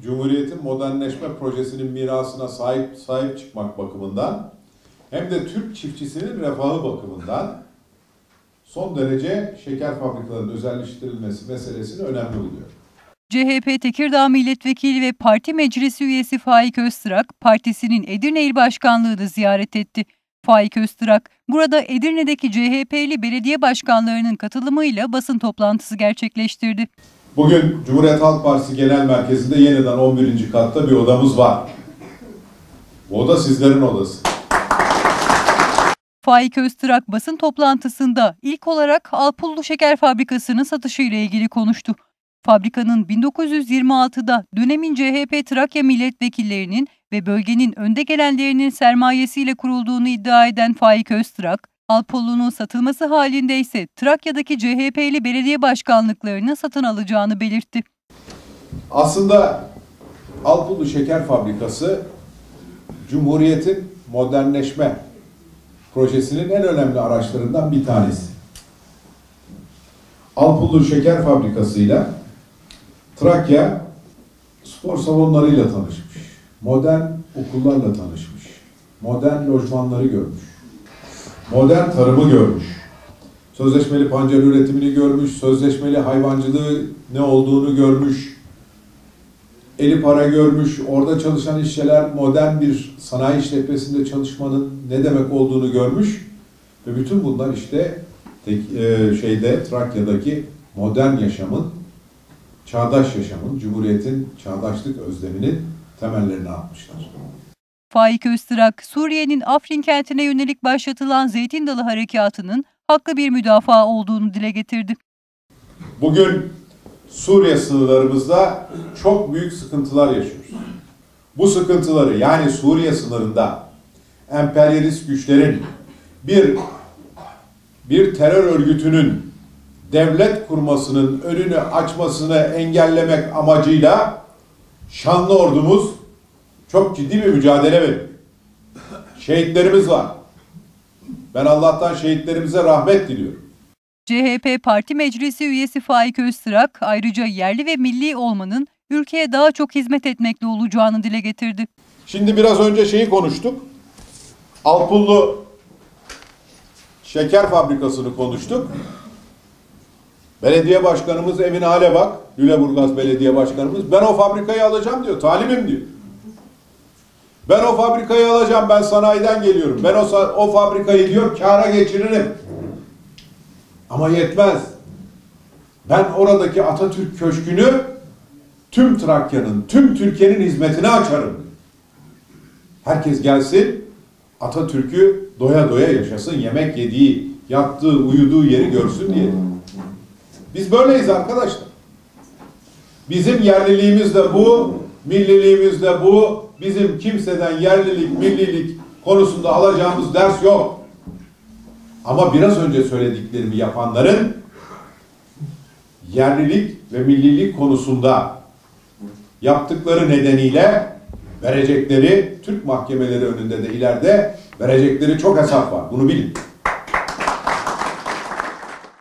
Cumhuriyet'in modernleşme projesinin mirasına sahip çıkmak bakımından hem de Türk çiftçisinin refahı bakımından son derece şeker fabrikalarının özelleştirilmesi meselesini önemli buluyor. CHP Tekirdağ Milletvekili ve Parti Meclisi üyesi Faik Öztrak, partisinin Edirne İl Başkanlığı'nı ziyaret etti. Faik Öztrak, burada Edirne'deki CHP'li belediye başkanlarının katılımıyla basın toplantısı gerçekleştirdi. Bugün Cumhuriyet Halk Partisi Genel Merkezi'nde yeniden 11. katta bir odamız var. Bu oda sizlerin odası. Faik Öztrak basın toplantısında ilk olarak Alpullu Şeker Fabrikası'nın satışıyla ilgili konuştu. Fabrikanın 1926'da dönemin CHP Trakya milletvekillerinin ve bölgenin önde gelenlerinin sermayesiyle kurulduğunu iddia eden Faik Öztrak, Alpullu'nun satılması halinde ise Trakya'daki CHP'li belediye başkanlıklarını satın alacağını belirtti. Aslında Alpullu Şeker Fabrikası Cumhuriyet'in modernleşme projesinin en önemli araçlarından bir tanesi. Alpullu Şeker Fabrikası'yla Trakya spor salonlarıyla tanışmış, modern okullarla tanışmış, modern lojmanları görmüş, modern tarımı görmüş, sözleşmeli pancar üretimini görmüş, sözleşmeli hayvancılığı ne olduğunu görmüş, eli para görmüş, orada çalışan işçiler modern bir sanayi işletmesinde çalışmanın ne demek olduğunu görmüş ve bütün bunlar işte Trakya'daki modern yaşamın, çağdaş yaşamın, Cumhuriyet'in çağdaşlık özleminin temellerini atmışlar. Faik Öztrak, Suriye'nin Afrin kentine yönelik başlatılan Zeytin Dalı Harekatı'nın haklı bir müdafaa olduğunu dile getirdi. Bugün Suriye sınırlarımızda çok büyük sıkıntılar yaşıyoruz. Bu sıkıntıları, yani Suriye sınırında emperyalist güçlerin bir terör örgütünün devlet kurmasının önünü açmasını engellemek amacıyla şanlı ordumuz çok ciddi bir mücadele veriyor. Şehitlerimiz var. Ben Allah'tan şehitlerimize rahmet diliyorum. CHP Parti Meclisi üyesi Faik Öztrak ayrıca yerli ve milli olmanın ülkeye daha çok hizmet etmekle olacağını dile getirdi. Şimdi biraz önce konuştuk. Alpullu Şeker Fabrikası'nı konuştuk. Belediye başkanımız evine hale bak. Lüleburgaz Belediye Başkanımız. Ben o fabrikayı alacağım diyor. Talimim diyor. Ben o fabrikayı alacağım. Ben sanayiden geliyorum. Ben o fabrikayı diyor kâra geçiririm. Ama yetmez. Ben oradaki Atatürk Köşkü'nü tüm Trakya'nın, tüm Türkiye'nin hizmetine açarım. Herkes gelsin, Atatürk'ü doya doya yaşasın, yemek yediği, yattığı, uyuduğu yeri görsün diye. Biz böyleyiz arkadaşlar. Bizim yerliliğimiz de bu, milliliğimiz de bu. Bizim kimseden yerlilik, millilik konusunda alacağımız ders yok. Ama biraz önce söylediklerimi yapanların yerlilik ve millilik konusunda yaptıkları nedeniyle verecekleri, Türk mahkemeleri önünde de ileride verecekleri çok hesap var. Bunu bilin.